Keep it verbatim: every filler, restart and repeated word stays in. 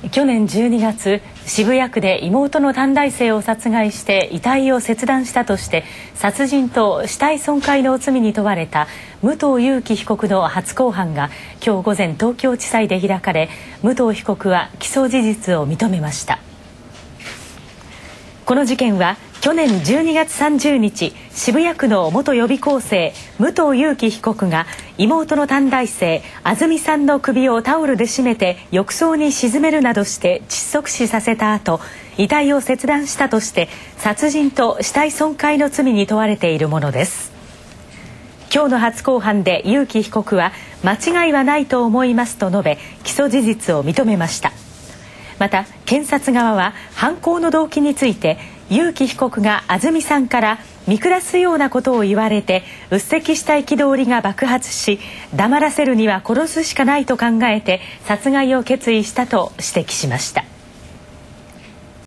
去年じゅうにがつ、渋谷区で妹の短大生を殺害して遺体を切断したとして殺人と死体損壊の罪に問われた武藤裕樹被告の初公判が今日午前東京地裁で開かれ、武藤被告は起訴事実を認めました。この事件は去年じゅうにがつさんじゅうにち、渋谷区の元予備校生武藤裕樹被告が妹の短大生あずみさんの首をタオルで絞めて浴槽に沈めるなどして窒息死させた後、遺体を切断したとして殺人と死体損壊の罪に問われているものです。今日の初公判で裕樹被告は間違いはないと思いますと述べ、起訴事実を認めました。また検察側は犯行の動機について、裕樹被告があずみさんから見下すようなことを言われてうっせきした憤りが爆発し、黙らせるには殺すしかないと考えて殺害を決意したと指摘しました。